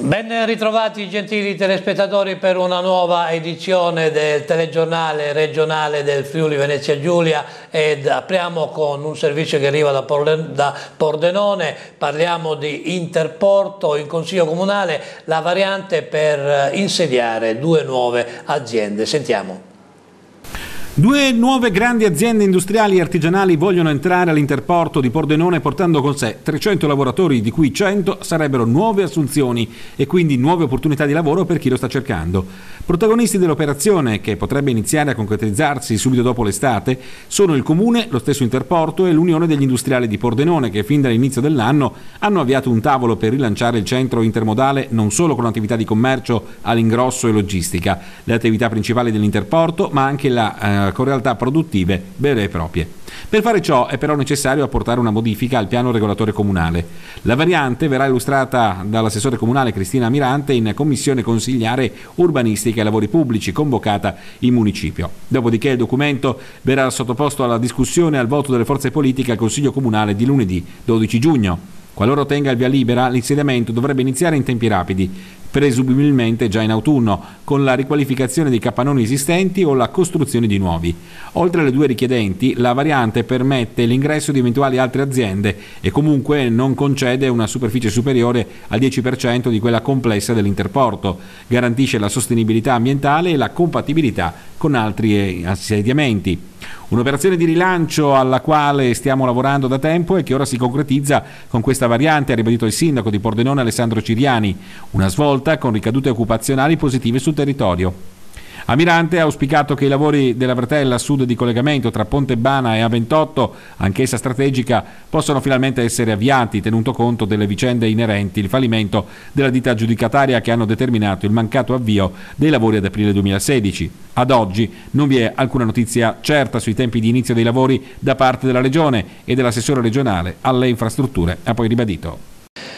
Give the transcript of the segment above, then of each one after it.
Ben ritrovati gentili telespettatori per una nuova edizione del telegiornale regionale del Friuli Venezia Giulia, ed apriamo con un servizio che arriva da Pordenone. Parliamo di Interporto. In Consiglio Comunale la variante per insediare 2 nuove aziende. Sentiamo. 2 nuove grandi aziende industriali e artigianali vogliono entrare all'Interporto di Pordenone portando con sé 300 lavoratori, di cui 100 sarebbero nuove assunzioni e quindi nuove opportunità di lavoro per chi lo sta cercando. Protagonisti dell'operazione, che potrebbe iniziare a concretizzarsi subito dopo l'estate, sono il Comune, lo stesso Interporto e l'Unione degli Industriali di Pordenone, che fin dall'inizio dell'anno hanno avviato un tavolo per rilanciare il centro intermodale non solo con attività di commercio all'ingrosso e logistica, le attività principali dell'Interporto, ma anche con realtà produttive vere e proprie. Per fare ciò è però necessario apportare una modifica al piano regolatore comunale. La variante verrà illustrata dall'assessore comunale Cristina Mirante in commissione consigliare urbanistica e lavori pubblici convocata in municipio. Dopodiché il documento verrà sottoposto alla discussione e al voto delle forze politiche al Consiglio Comunale di lunedì 12 giugno. Qualora ottenga il via libera, l'insediamento dovrebbe iniziare in tempi rapidi, presumibilmente già in autunno, con la riqualificazione dei capannoni esistenti o la costruzione di nuovi. Oltre alle 2 richiedenti, la variante permette l'ingresso di eventuali altre aziende e comunque non concede una superficie superiore al 10% di quella complessa dell'Interporto, garantisce la sostenibilità ambientale e la compatibilità con altri insediamenti. Un'operazione di rilancio alla quale stiamo lavorando da tempo e che ora si concretizza con questa variante, ha ribadito il sindaco di Pordenone Alessandro Ciriani, una svolta con ricadute occupazionali positive sul territorio. Amirante ha auspicato che i lavori della bretella a sud di collegamento tra Ponte Bana e A28, anch'essa strategica, possano finalmente essere avviati, tenuto conto delle vicende inerenti il fallimento della ditta aggiudicataria che hanno determinato il mancato avvio dei lavori ad aprile 2016. Ad oggi non vi è alcuna notizia certa sui tempi di inizio dei lavori da parte della Regione e dell'assessore regionale alle infrastrutture, ha poi ribadito.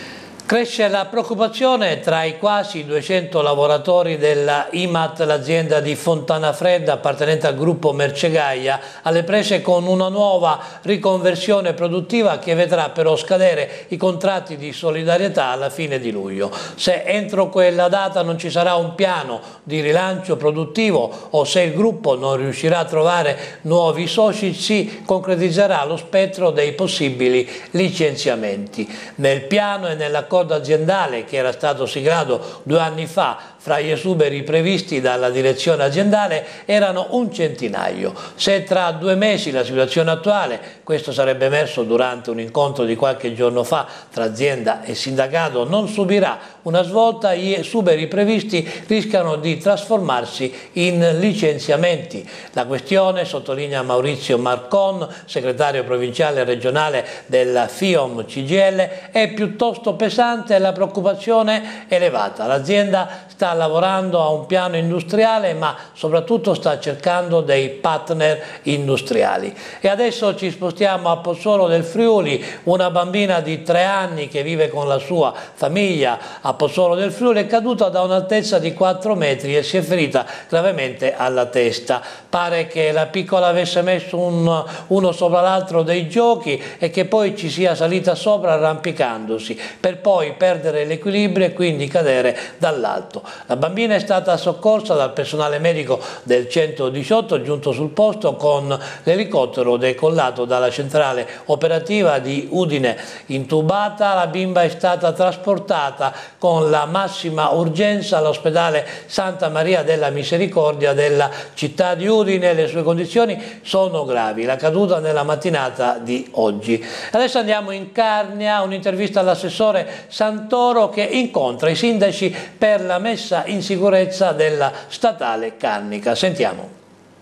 Cresce la preoccupazione tra i quasi 200 lavoratori della IMAT, l'azienda di Fontanafredda appartenente al gruppo Mercegaia, alle prese con una nuova riconversione produttiva che vedrà però scadere i contratti di solidarietà alla fine di luglio. Se entro quella data non ci sarà un piano di rilancio produttivo o se il gruppo non riuscirà a trovare nuovi soci, si concretizzerà lo spettro dei possibili licenziamenti. Nel piano e nell'accordo aziendale che era stato siglato 2 anni fa fra gli esuberi previsti dalla direzione aziendale erano un centinaio. Se tra 2 mesi la situazione attuale, questo sarebbe emerso durante un incontro di qualche giorno fa tra azienda e sindacato, non subirà una svolta, gli esuberi previsti rischiano di trasformarsi in licenziamenti. La questione, sottolinea Maurizio Marcon, segretario provinciale e regionale della FIOM CGIL, è piuttosto pesante e la preoccupazione elevata. L'azienda sta lavorando a un piano industriale, ma soprattutto sta cercando dei partner industriali. E adesso ci spostiamo a Pozzolo del Friuli. Una bambina di 3 anni che vive con la sua famiglia a Pozzolo del Friuli è caduta da un'altezza di 4 metri e si è ferita gravemente alla testa. Pare che la piccola avesse messo uno sopra l'altro dei giochi e che poi ci sia salita sopra arrampicandosi per poi perdere l'equilibrio e quindi cadere dall'alto. La bambina è stata soccorsa dal personale medico del 118 giunto sul posto con l'elicottero decollato dalla centrale operativa di Udine. Intubata, la bimba è stata trasportata con la massima urgenza all'ospedale Santa Maria della Misericordia della città di Udine. Le sue condizioni sono gravi. La caduta nella mattinata di oggi. Adesso andiamo in Carnia, un'intervista all'assessore Santoro che incontra i sindaci per la messa in sicurezza della statale Cannica. Sentiamo.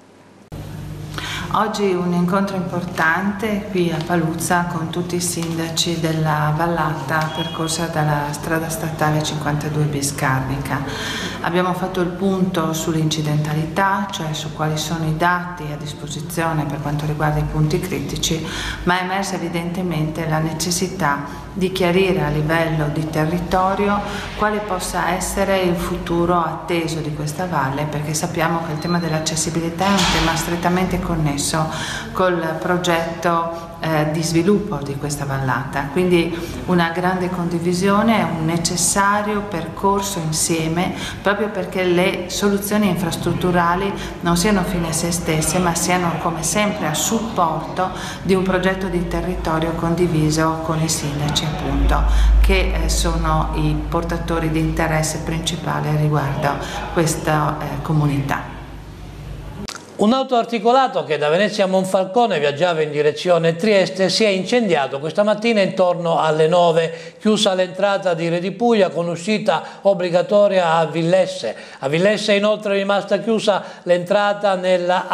Oggi un incontro importante qui a Paluzza con tutti i sindaci della vallata percorsa dalla strada statale 52 bis Carnica. Abbiamo fatto il punto sull'incidentalità, cioè su quali sono i dati a disposizione per quanto riguarda i punti critici, ma è emersa evidentemente la necessità di chiarire a livello di territorio quale possa essere il futuro atteso di questa valle, perché sappiamo che il tema dell'accessibilità è un tema strettamente connesso col progetto di sviluppo di questa vallata, quindi una grande condivisione, un necessario percorso insieme, proprio perché le soluzioni infrastrutturali non siano fine a se stesse, ma siano come sempre a supporto di un progetto di territorio condiviso con i sindaci, appunto, che sono i portatori di interesse principale riguardo questa comunità. Un autoarticolato che da Venezia a Monfalcone viaggiava in direzione Trieste si è incendiato questa mattina intorno alle 9, chiusa l'entrata di Re di Puglia con uscita obbligatoria a Villesse. A Villesse inoltre è rimasta chiusa l'entrata nella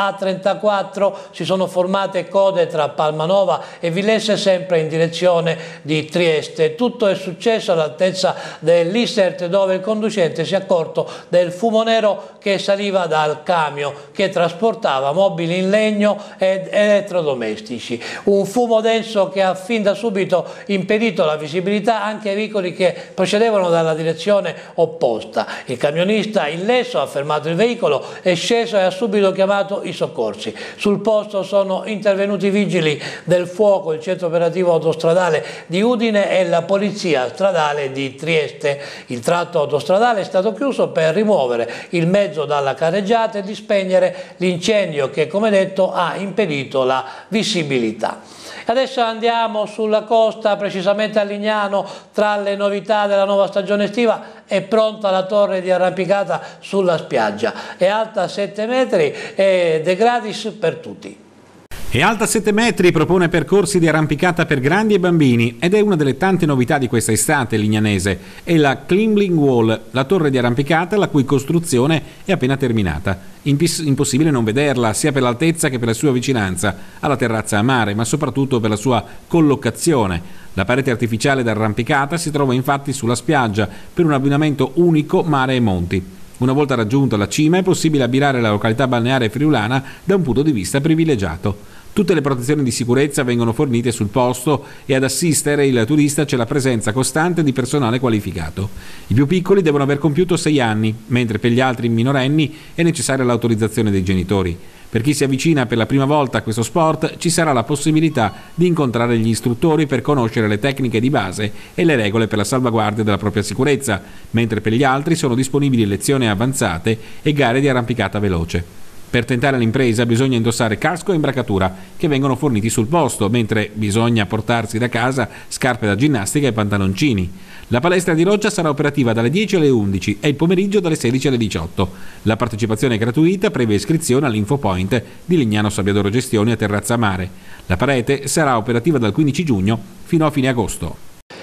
A34, si sono formate code tra Palmanova e Villesse sempre in direzione di Trieste. Tutto è successo all'altezza dell'Isert, dove il conducente si è accorto del fumo nero che saliva dal camion che trasportava mobili in legno ed elettrodomestici. Un fumo denso che ha fin da subito impedito la visibilità anche ai veicoli che procedevano dalla direzione opposta. Il camionista illeso ha fermato il veicolo, è sceso e ha subito chiamato i soccorsi. Sul posto sono intervenuti i vigili del fuoco, il centro operativo autostradale di Udine e la polizia stradale di Trieste. Il tratto autostradale è stato chiuso per rimuovere il mezzo dalla carreggiata e di spegnere l'incendio che, come detto, ha impedito la visibilità. Adesso andiamo sulla costa, precisamente a Lignano. Tra le novità della nuova stagione estiva è pronta la torre di arrampicata sulla spiaggia. È alta 7 metri ed è gratis per tutti. È alta 7 metri, propone percorsi di arrampicata per grandi e bambini ed è una delle tante novità di questa estate lignanese. È la Climbing Wall, la torre di arrampicata la cui costruzione è appena terminata. Impossibile non vederla, sia per l'altezza che per la sua vicinanza alla terrazza a mare, ma soprattutto per la sua collocazione. La parete artificiale d'arrampicata si trova infatti sulla spiaggia per un abbinamento unico mare e monti. Una volta raggiunta la cima è possibile abbinare la località balneare friulana da un punto di vista privilegiato. Tutte le protezioni di sicurezza vengono fornite sul posto e ad assistere il turista c'è la presenza costante di personale qualificato. I più piccoli devono aver compiuto 6 anni, mentre per gli altri minorenni è necessaria l'autorizzazione dei genitori. Per chi si avvicina per la prima volta a questo sport ci sarà la possibilità di incontrare gli istruttori per conoscere le tecniche di base e le regole per la salvaguardia della propria sicurezza, mentre per gli altri sono disponibili lezioni avanzate e gare di arrampicata veloce. Per tentare l'impresa bisogna indossare casco e imbracatura che vengono forniti sul posto, mentre bisogna portarsi da casa scarpe da ginnastica e pantaloncini. La palestra di roccia sarà operativa dalle 10 alle 11 e il pomeriggio dalle 16 alle 18. La partecipazione è gratuita previa iscrizione all'Infopoint di Lignano Sabbiadoro Gestioni a Terrazza Mare. La parete sarà operativa dal 15 giugno fino a fine agosto.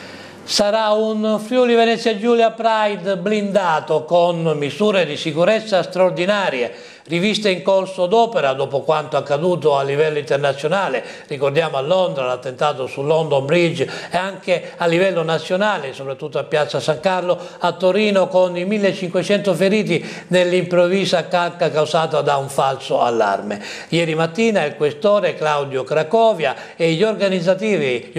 Sarà un Friuli Venezia Giulia Pride blindato con misure di sicurezza straordinarie, riviste in corso d'opera dopo quanto accaduto a livello internazionale. Ricordiamo a Londra l'attentato su London Bridge e anche a livello nazionale, soprattutto a Piazza San Carlo, a Torino, con i 1500 feriti nell'improvvisa calca causata da un falso allarme. Ieri mattina il questore Claudio Cracovia e gli organizzatori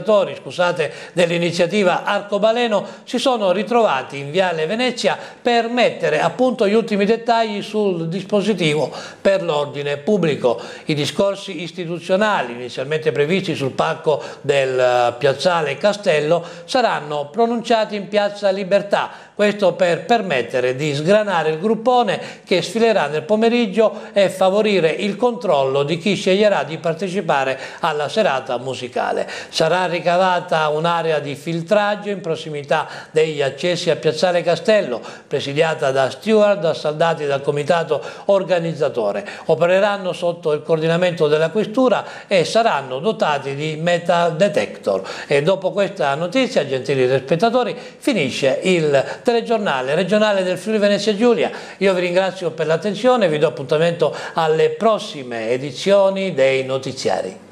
dell'iniziativa Arcobaleno si sono ritrovati in Viale Venezia per mettere a punto gli ultimi dettagli sul dispositivo per l'ordine pubblico. I discorsi istituzionali inizialmente previsti sul palco del Piazzale Castello saranno pronunciati in Piazza Libertà, questo per permettere di sgranare il gruppone che sfilerà nel pomeriggio e favorire il controllo di chi sceglierà di partecipare alla serata musicale. Sarà ricavata un'area di filtraggio in prossimità degli accessi a Piazzale Castello, presidiata da steward assaldati dal comitato organizzatore. Opereranno sotto il coordinamento della questura e saranno dotati di metal detector. E dopo questa notizia, gentili spettatori, finisce il telegiornale regionale del Friuli Venezia Giulia. Io vi ringrazio per l'attenzione e vi do appuntamento alle prossime edizioni dei notiziari.